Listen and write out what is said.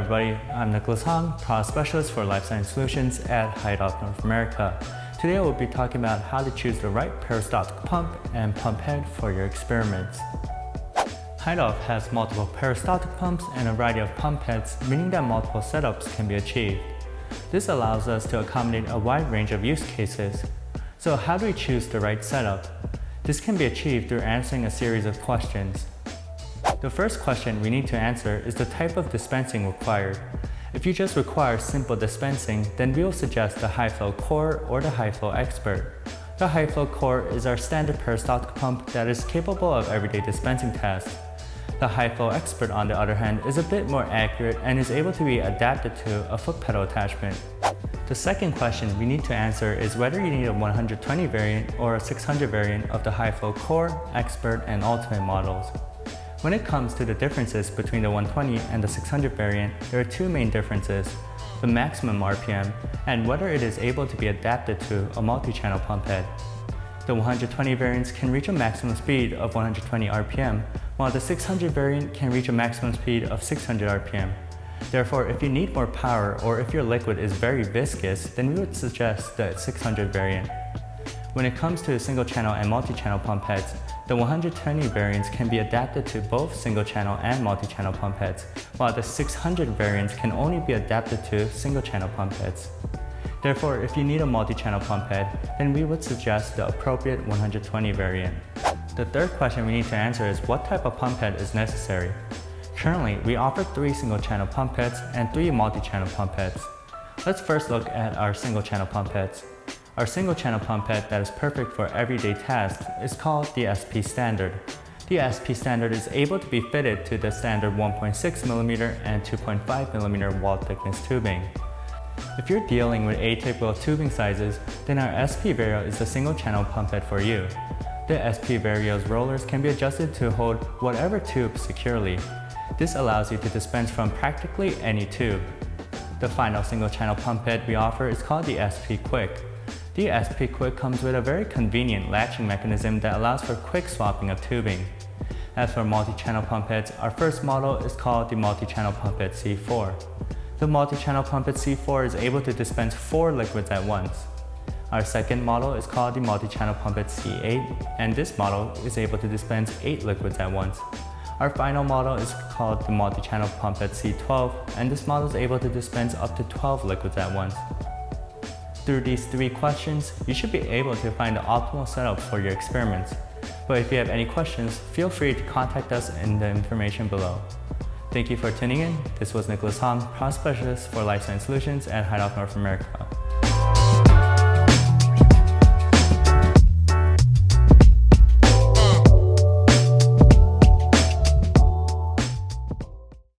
everybody, I'm Nicholas Hong, Product Specialist for Life Science Solutions at Heidolph North America. Today we'll be talking about how to choose the right peristaltic pump and pump head for your experiments. Heidolph has multiple peristaltic pumps and a variety of pump heads, meaning that multiple setups can be achieved. This allows us to accommodate a wide range of use cases. So how do we choose the right setup? This can be achieved through answering a series of questions. The first question we need to answer is the type of dispensing required. If you just require simple dispensing, then we will suggest the Hei-Flow Core or the Hei-Flow Expert. The Hei-Flow Core is our standard peristaltic pump that is capable of everyday dispensing tasks. The Hei-Flow Expert, on the other hand, is a bit more accurate and is able to be adapted to a foot pedal attachment. The second question we need to answer is whether you need a 120 variant or a 600 variant of the Hei-Flow Core, Expert, and Ultimate models. When it comes to the differences between the 120 and the 600 variant, there are two main differences: the maximum RPM and whether it is able to be adapted to a multi-channel pump head. The 120 variants can reach a maximum speed of 120 RPM, while the 600 variant can reach a maximum speed of 600 RPM. Therefore, if you need more power or if your liquid is very viscous, then we would suggest the 600 variant. When it comes to single-channel and multi-channel pump heads, the 120 variants can be adapted to both single-channel and multi-channel pump heads, while the 600 variants can only be adapted to single-channel pump heads. Therefore, if you need a multi-channel pump head, then we would suggest the appropriate 120 variant. The third question we need to answer is what type of pump head is necessary. Currently, we offer 3 single-channel pump heads and 3 multi-channel pump heads. Let's first look at our single-channel pump heads. Our single-channel pump head that is perfect for everyday tasks is called the SP Standard. The SP Standard is able to be fitted to the standard 1.6mm and 2.5mm wall thickness tubing. If you're dealing with atypical tubing sizes, then our SP Vario is the single-channel pump head for you. The SP Vario's rollers can be adjusted to hold whatever tube securely. This allows you to dispense from practically any tube. The final single-channel pump head we offer is called the SP Quick. The SP Quick comes with a very convenient latching mechanism that allows for quick swapping of tubing. As for multi-channel pump heads, our first model is called the multi-channel pump head C4. The multi-channel pump head C4 is able to dispense 4 liquids at once. Our second model is called the multi-channel pump head C8, and this model is able to dispense 8 liquids at once. Our final model is called the multi-channel pump head C12, and this model is able to dispense up to 12 liquids at once. Through these 3 questions, you should be able to find the optimal setup for your experiments. But if you have any questions, feel free to contact us in the information below. Thank you for tuning in. This was Nicholas Hong, Product Specialist for Life Science Solutions at Heidolph North America.